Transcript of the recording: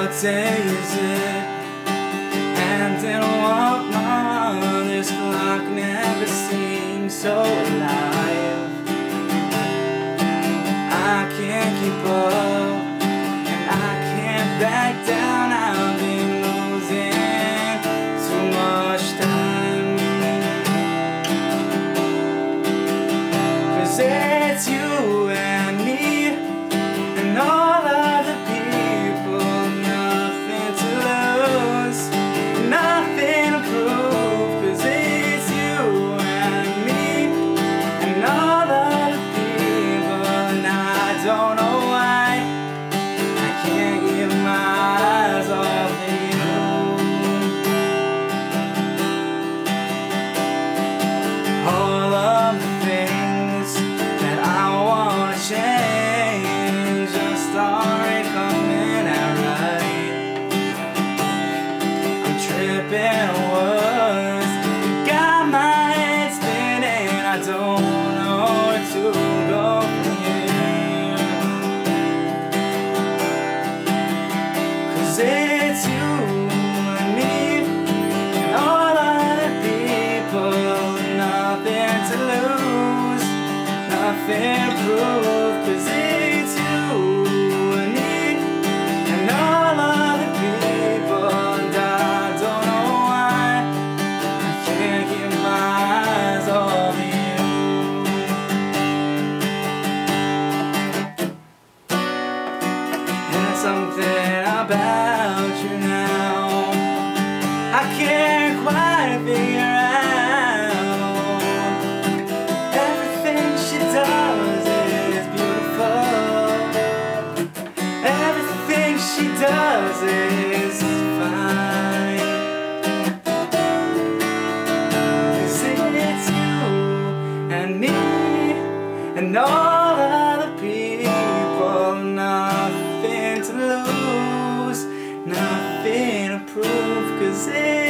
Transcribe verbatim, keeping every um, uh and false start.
what day is it? And in what month? This clock never seems so alive. I can't keep up, and I can't back down. I've been losing too much time. 'Cause it's you and me and all other people. Nothing to lose, nothing to prove. 'Cause it's you and me and all other people. And I don't know why I can't get my eyes off you. All of the things that I want to change just aren't coming out right. I'm tripping words, got my head spinning. I don't know where to go from here. 'Cause it's you and me and all other people. Nothing to lose, nothing to prove. 'Cause it's you and me and all other people. And I don't know why I can't get my eyes off you. And something about you now I can't quite figure out. Everything she does is beautiful. Everything she does is fine. 'Cause it's you and me and all other people. Nothing to lose, nothing to prove. 'Cause it's